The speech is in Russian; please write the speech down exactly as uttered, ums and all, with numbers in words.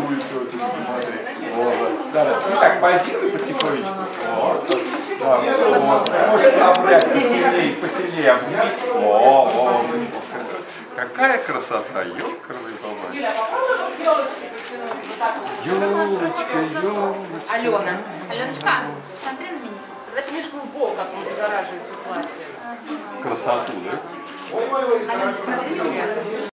целуй все это, смотри. Вот. Да, да. Ну так, позируй потихонечку. Вот. Да, вот. Можешь обрять посильнее, посильнее обними. О, о, какая красота, ёлка-рный бабай. Ёлочка, ёлочка. Алена. Аленочка, посмотри на меня. Давайте Мишку в бок, как он загораживает все платье. Красоту, да? Алена, смотри на меня.